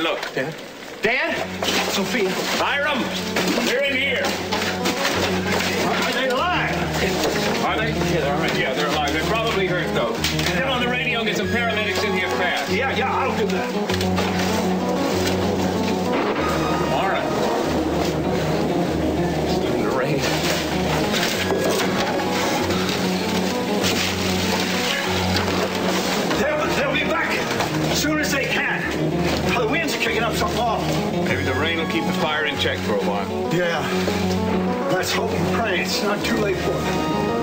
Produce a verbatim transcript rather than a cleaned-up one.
look. Dad? Dad? Sophia? Hiram, they're in here. Are they alive? Are they? Yeah, they're all right. Yeah, they're alive. They're probably hurt, though. Get on the radio and get some paramedics in here fast. Yeah, yeah, I'll do that. All right. It's starting to rain. They'll, they'll be back as soon as they can. The wind's kicking up something awful. Maybe the rain will keep the fire in check for a while. Yeah. Let's hope and pray it's not too late for them.